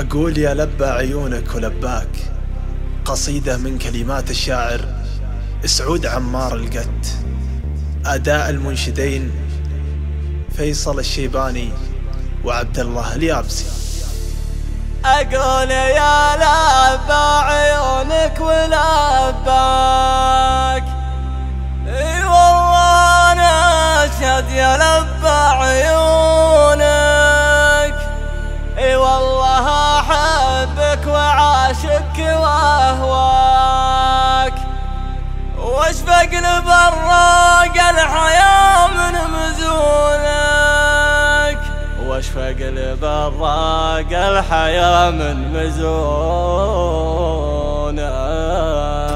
أقول يا لبى عيونك ولباك، قصيدة من كلمات الشاعر سعود عمار القت، أداء المنشدين فيصل الشيباني وعبد الله اليابسي. أقول يا لبى عيونك ولباك، اي والله انا اشهد يا لبى عيونك، اي والله احبك وعاشقك واهواك، واشفق لبراق الحياة من مزونك، واشفق لبراق الحياة من مزونك.